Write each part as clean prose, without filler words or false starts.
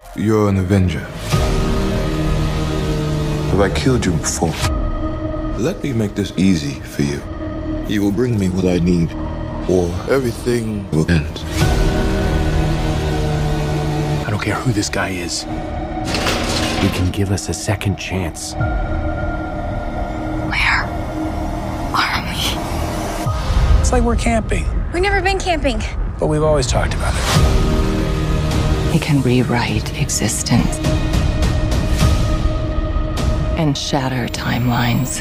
You're an Avenger. Have I killed you before? Let me make this easy for you. You will bring me what I need, or everything will end. I don't care who this guy is. He can give us a second chance. Where are we? It's like we're camping, We've never been camping. but we've always talked about it. He can rewrite existence and shatter timelines.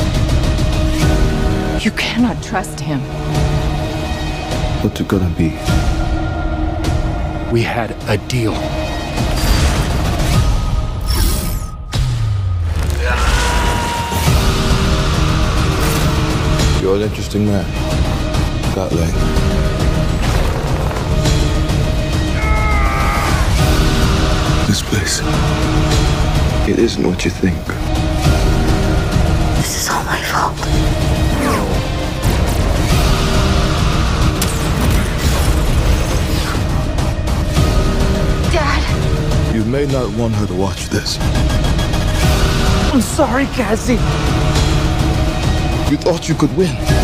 You cannot trust him. What's it gonna be? We had a deal. You're an interesting man. Got leg. This place, it isn't what you think. This is all my fault. Dad. You may not want her to watch this. I'm sorry, Cassie. You thought you could win.